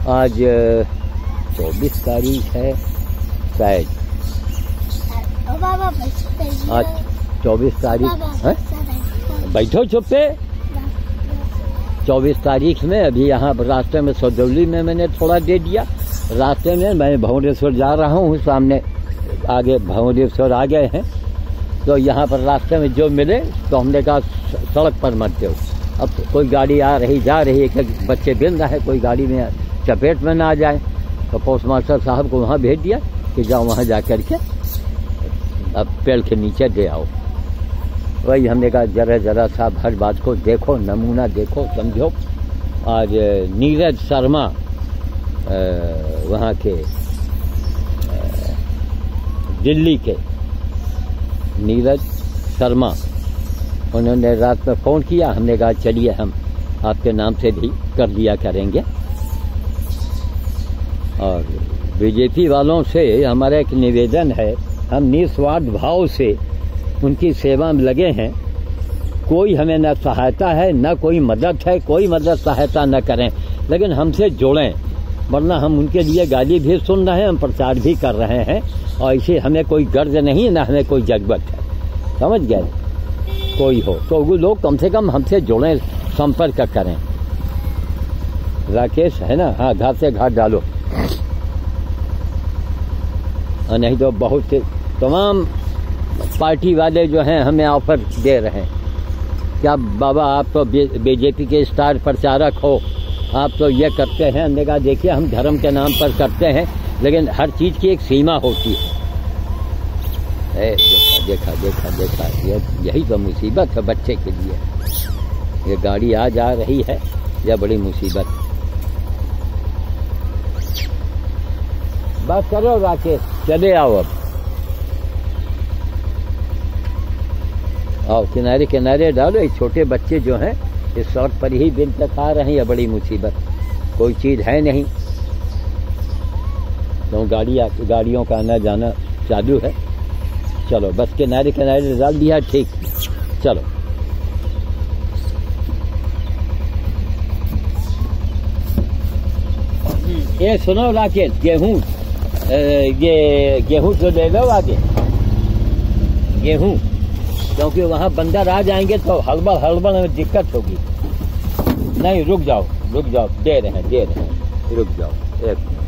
आज 24 तारीख है शायद, आज 24 तारीख है। बैठो चुप पे। 24 तारीख में अभी यहाँ रास्ते में सदौली में मैंने थोड़ा दे दिया। रास्ते में मैं भवनेश्वर जा रहा हूँ, सामने आगे भवनेश्वर आ गए हैं, तो यहाँ पर रास्ते में जो मिले तो हमने कहा सड़क पर मत दो। अब कोई गाड़ी आ रही जा रही है कि बच्चे गिर रहे हैं, कोई गाड़ी में चपेट में ना आ जाए, तो पोस्ट मास्टर साहब को वहाँ भेज दिया कि जाओ वहाँ जा कर के अब पेड़ के नीचे दे आओ। वही हमने कहा जरा साहब हर बात को देखो, नमूना देखो, समझो। आज नीरज शर्मा वहाँ के दिल्ली के नीरज शर्मा, उन्होंने रात में फ़ोन किया। हमने कहा चलिए हम आपके नाम से भी कर दिया करेंगे। और बीजेपी वालों से हमारा एक निवेदन है, हम निस्वार्थ भाव से उनकी सेवा में लगे हैं। कोई हमें न सहायता है न कोई मदद है, कोई मदद सहायता न करें, लेकिन हमसे जुड़ें, वरना हम उनके लिए गाली भी सुन रहे हैं, हम प्रचार भी कर रहे हैं, और इसे हमें कोई गर्ज नहीं है, न हमें कोई जज्बत है। समझ गए? कोई हो तो वो लोग कम से कम हमसे जुड़ें, संपर्क करें। राकेश है ना? हाँ, घाट से घाट डालो, और नहीं तो बहुत से तमाम पार्टी वाले जो हैं हमें ऑफर दे रहे हैं, क्या बाबा आप तो बीजेपी के स्टार प्रचारक हो, आप तो ये करते हैं। हमने कहा देखिए हम धर्म के नाम पर करते हैं, लेकिन हर चीज़ की एक सीमा होती है। देखा यही तो मुसीबत है बच्चे के लिए। ये गाड़ी आ जा रही है, यह बड़ी मुसीबत। बस करो राकेश, चले आओ अब। आओ किनारे किनारे डालो। छोटे बच्चे जो हैं इस सड़क पर ही दिन तक आ रहे हैं, यह बड़ी मुसीबत। कोई चीज़ है नहीं, तो गाड़ियों का आना जाना चालू है। चलो बस किनारे किनारे डाल दिया, ठीक। चलो ये सुनो राकेश, गेहूं तो ले लो आगे, गेहूं, क्योंकि वहां बंदर आ जाएंगे तो हड़बड़ में दिक्कत होगी। नहीं रुक जाओ, दे रहे हैं, रुक जाओ एक